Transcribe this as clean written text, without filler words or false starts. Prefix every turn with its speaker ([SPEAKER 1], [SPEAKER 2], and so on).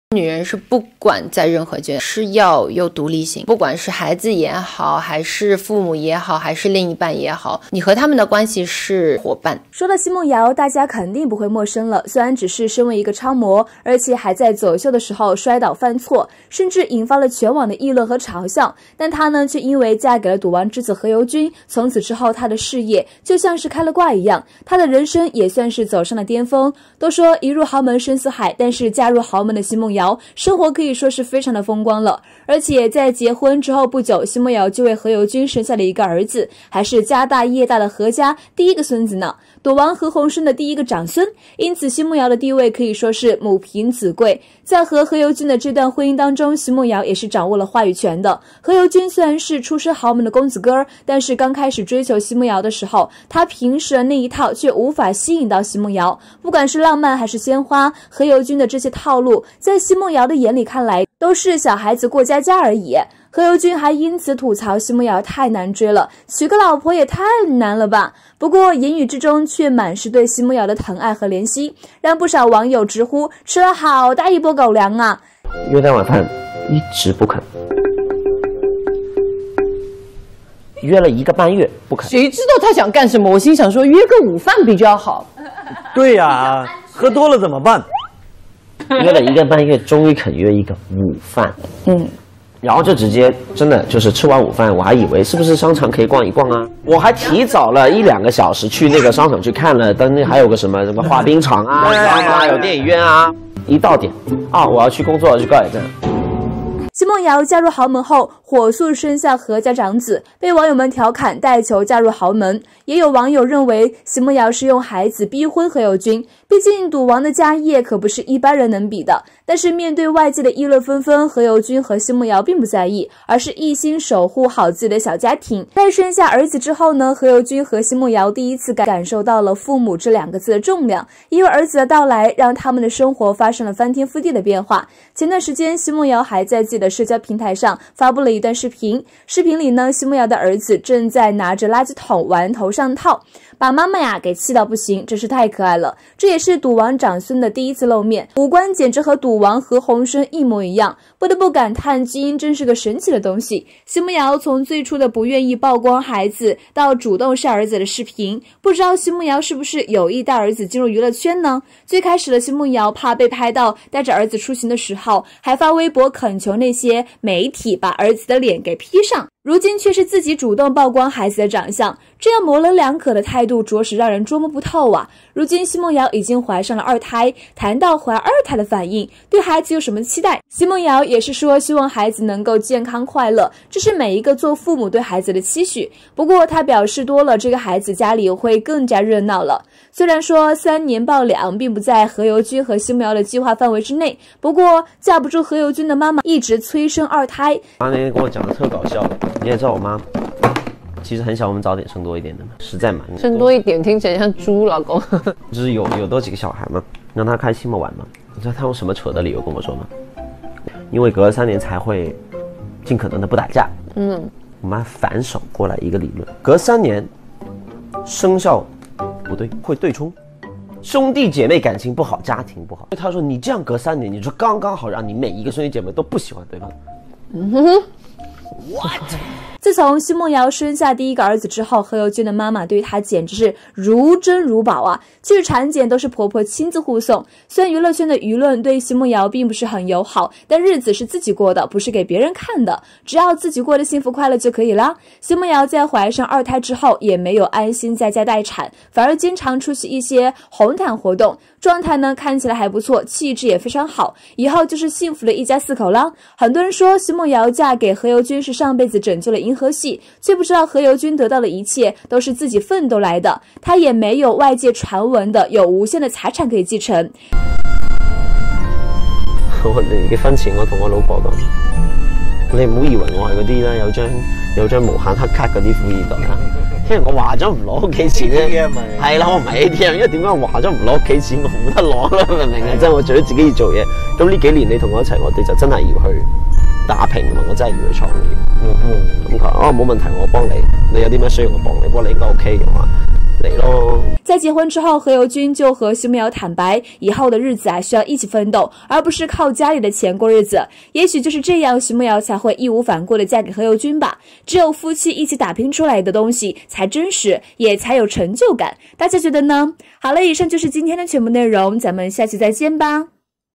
[SPEAKER 1] 女人是不管在任何阶段是要有独立性，不管是孩子也好，还是父母也好，还是另一半也好，你和他们的关系是伙伴。
[SPEAKER 2] 说到奚梦瑶，大家肯定不会陌生了。虽然只是身为一个超模，而且还在走秀的时候摔倒犯错，甚至引发了全网的议论和嘲笑，但她呢，却因为嫁给了赌王之子何猷君，从此之后她的事业就像是开了挂一样，她的人生也算是走上了巅峰。都说一入豪门深似海，但是嫁入豪门的奚梦瑶生活可以说是非常的风光了。而且在结婚之后不久，奚梦瑶就为何猷君生下了一个儿子，还是家大业大的何家第一个孙子呢，赌王何鸿燊的第一个长孙。因此奚梦瑶的地位可以说是母凭子贵。在和何猷君的这段婚姻当中，奚梦瑶也是掌握了话语权的。何猷君虽然是出身豪门的公子哥，但是刚开始追求奚梦瑶的时候，他平时的那一套却无法吸引到奚梦瑶。不管是浪漫还是鲜花，何猷君的这些套路在奚梦瑶的眼里看来都是小孩子过家家而已。何猷君还因此吐槽奚梦瑶太难追了，娶个老婆也太难了吧。不过言语之中却满是对奚梦瑶的疼爱和怜惜，让不少网友直呼吃了好大一波狗粮啊。
[SPEAKER 3] 约他晚饭一直不肯，约了1个半月不肯。
[SPEAKER 4] 谁知道他想干什么？我心想说约个午饭比较好。
[SPEAKER 5] 对呀，喝多了怎么办？
[SPEAKER 3] 约了1个半月，终于肯约一个午饭。然后就直接真的就是吃完午饭，我还以为是不是商场可以逛一逛啊，我还提早了1、2个小时去那个商场去看了，当那还有个什么滑冰场啊，知道吗？有电影院啊。一到点啊，我要去工作，去高铁站。
[SPEAKER 2] 奚梦瑶嫁入豪门后，火速生下何家长子，被网友们调侃带球嫁入豪门。也有网友认为奚梦瑶是用孩子逼婚何猷君，毕竟赌王的家业可不是一般人能比的。但是面对外界的议论纷纷，何猷君和奚梦瑶并不在意，而是一心守护好自己的小家庭。在生下儿子之后呢，何猷君和奚梦瑶第一次感受到了父母这2个字的重量，因为儿子的到来让他们的生活发生了翻天覆地的变化。前段时间奚梦瑶还在自己的社交平台上发布了一段视频，视频里呢，奚梦瑶的儿子正在拿着垃圾桶玩头上套，把妈妈呀给气到不行，真是太可爱了。这也是赌王长孙的第一次露面，五官简直和赌王何鸿燊一模一样，不得不感叹基因真是个神奇的东西。奚梦瑶从最初的不愿意曝光孩子到主动晒儿子的视频，不知道奚梦瑶是不是有意带儿子进入娱乐圈呢？最开始的奚梦瑶怕被拍到带着儿子出行的时候，还发微博恳求那些媒体把儿子的脸给 P 上，如今却是自己主动曝光孩子的长相，这样模棱两可的态度着实让人捉摸不透啊。如今奚梦瑶已经怀上了2胎，谈到怀2胎的反应，对孩子有什么期待？奚梦瑶也是说希望孩子能够健康快乐，这是每一个做父母对孩子的期许。不过她表示多了这个孩子家里会更加热闹了。虽然说3年抱2并不在何猷君和奚梦瑶的计划范围之内，不过架不住何猷君的妈妈一直催生2胎。
[SPEAKER 3] 妈那天跟我讲的特搞笑，你也知道我妈其实很想我们早点生多一点的嘛，实在蛮
[SPEAKER 4] 生多一点听起来像猪老公。
[SPEAKER 3] 就是有多几个小孩嘛，让他开心嘛玩嘛。你知道他用什么扯的理由跟我说吗？因为隔了3年才会尽可能的不打架。我妈反手过来一个理论，隔3年生肖不对会对冲，兄弟姐妹感情不好，家庭不好。他说你这样隔3年，你说刚刚好让你每一个兄弟姐妹都不喜欢对方。What？
[SPEAKER 2] 自从奚梦瑶生下第一个儿子之后，何猷君的妈妈对她简直是如珍如宝啊！去产检都是婆婆亲自护送。虽然娱乐圈的舆论对奚梦瑶并不是很友好，但日子是自己过的，不是给别人看的，只要自己过得幸福快乐就可以啦。奚梦瑶在怀上2胎之后，也没有安心在家待产，反而经常出席一些红毯活动，状态呢看起来还不错，气质也非常好，以后就是幸福的一家4口啦。很多人说奚梦瑶嫁给何猷君是上辈子拯救了银河系，却不知道何猷君得到的一切都是自己奋斗来的，他也没有外界传闻的有无限的财产可以继承。
[SPEAKER 3] 我哋結婚前我同我老婆講，你唔好以為我係嗰啲咧有張無限黑卡嗰啲富二代啊，因為我話咗唔攞屋企錢咧，係啦，我唔係 ATM， 因為點解我話咗唔攞屋企錢，我冇得攞啦，明唔明啊？即係我除咗自己要做嘢，咁呢幾年你同我一齊，我哋就真係要去打拼啊嘛，我真係要去創業。咁佢話冇問題，我幫你，你有啲咩需要我幫你，不過你應該 OK 嘅話。 累喽。
[SPEAKER 2] 在结婚之后，何猷君就和徐梦瑶坦白，以后的日子需要一起奋斗，而不是靠家里的钱过日子。也许就是这样，徐梦瑶才会义无反顾地嫁给何猷君吧。只有夫妻一起打拼出来的东西才真实，也才有成就感。大家觉得呢？好了，以上就是今天的全部内容，咱们下期再见吧。